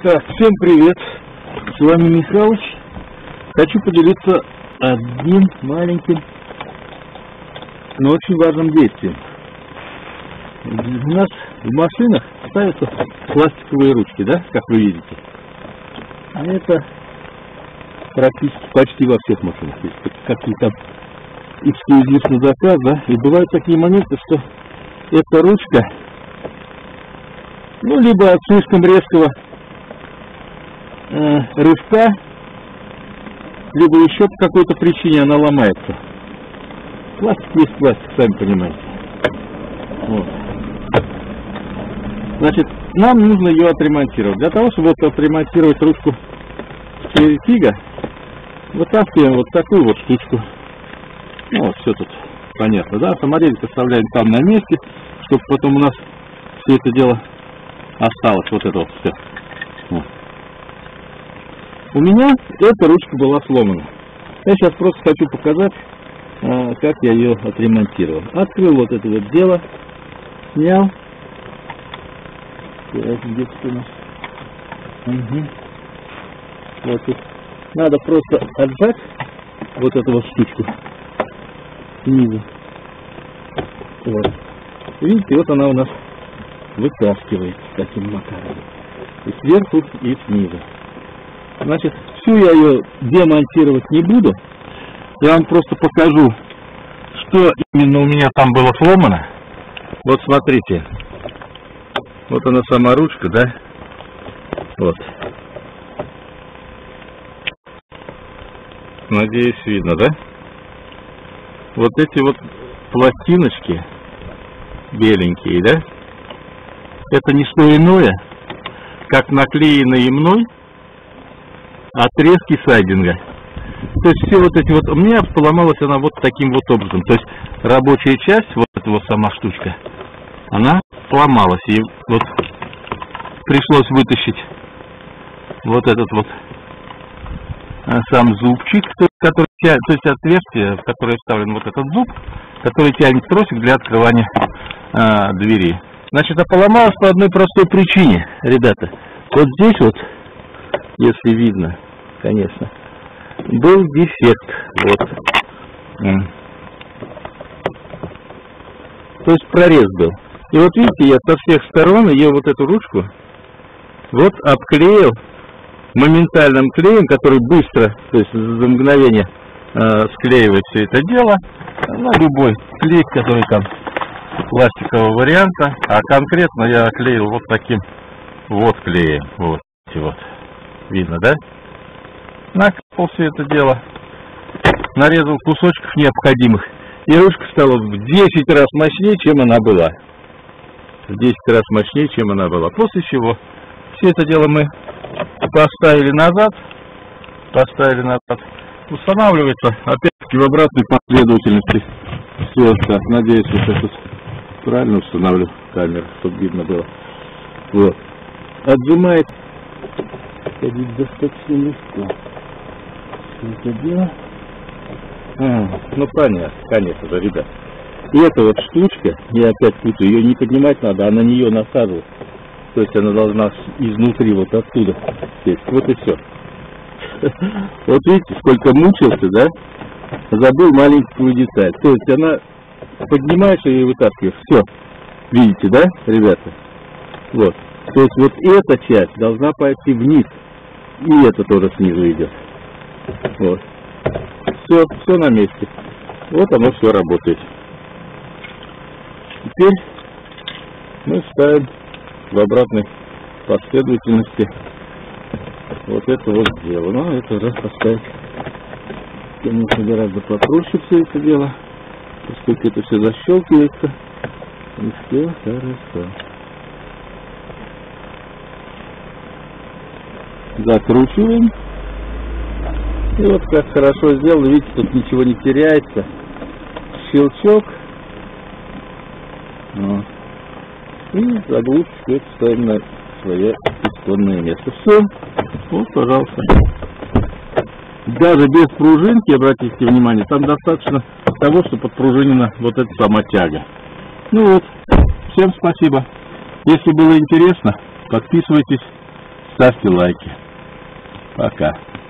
Так, всем привет, с вами Михалыч. Хочу поделиться одним маленьким, но очень важным действием. У нас в машинах ставятся пластиковые ручки, да, как вы видите. Это практически почти во всех машинах. Есть какие-то эксклюзив на заказ, да, и бывают такие моменты, что эта ручка, ну, либо от слишком резкого рывка, либо еще по какой-то причине она ломается. Пластик есть пластик, сами понимаете. Вот. Значит, нам нужно ее отремонтировать. Для того, чтобы вот отремонтировать ручку Тига, вытаскиваем вот такую вот штучку. Ну, вот все тут понятно, да? Саморезик оставляем там на месте, чтобы потом у нас все это дело осталось. Вот это вот все. Вот. У меня эта ручка была сломана. Я сейчас просто хочу показать, как я ее отремонтировал. Открыл вот это вот дело, снял. Где-то у нас. Угу. Вот тут. Надо просто отжать вот эту вот штучку снизу. Вот. Видите, вот она у нас вытаскивается таким макаром. И сверху, и снизу. Значит, всю я ее демонтировать не буду. Я вам просто покажу, что именно у меня там было сломано. Вот смотрите. Вот она сама ручка, да? Вот. Надеюсь, видно, да? Вот эти вот пластиночки беленькие, да? Это не что иное, как наклеенные мной отрезки сайдинга. То есть все вот эти вот... У меня поломалась она вот таким вот образом. То есть рабочая часть, вот эта вот сама штучка, она сломалась. И вот пришлось вытащить вот этот вот сам зубчик, который тянет, то есть отверстие, в которое вставлен вот этот зуб, который тянет тросик для открывания двери. Значит, а поломалась по одной простой причине, ребята. Вот здесь вот, если видно, конечно, был дефект. Вот. То есть прорез был. И вот видите, я со всех сторон ее вот эту ручку вот обклеил моментальным клеем, который быстро, то есть за мгновение склеивает все это дело. На любой клей, который там пластикового варианта. А конкретно я клеил вот таким вот клеем. Вот. Видно, да? Накапал все это дело. Нарезал кусочков необходимых. И ручка стала в 10 раз мощнее, чем она была. В 10 раз мощнее, чем она была. После чего все это дело мы поставили назад. Устанавливается опять-таки в обратной последовательности. Все, так, надеюсь, вот я тут правильно установлю камеру, чтобы видно было. Вот. Отжимает. Ходить достаточно легко. Это дело. Ну понятно, конечно же, ребят. И эта вот штучка, я опять путаю, ее не поднимать надо, а на нее насаживать. То есть она должна изнутри вот оттуда сесть. Вот и все. Вот видите, сколько мучился, да? Забыл маленькую деталь. То есть она поднимаешь ее и вытаскиваешь. Все. Видите, да, ребята? Вот. То есть вот эта часть должна пойти вниз. И это тоже снизу идет. Вот. Все на месте. Вот оно все работает. Теперь мы ставим в обратной последовательности вот это вот дело. Ну, это раз поставить, конечно, гораздо попроще все это дело, поскольку это все защелкивается. И все хорошо. Закручиваем. И вот как хорошо сделано, видите, тут ничего не теряется. Щелчок. Вот. И заглушечку это ставим на свое исконное место. Все. Вот, пожалуйста. Даже без пружинки, обратите внимание, там достаточно того, что подпружинена вот эта сама тяга. Ну вот. Всем спасибо. Если было интересно, подписывайтесь. ставьте лайки. Пока.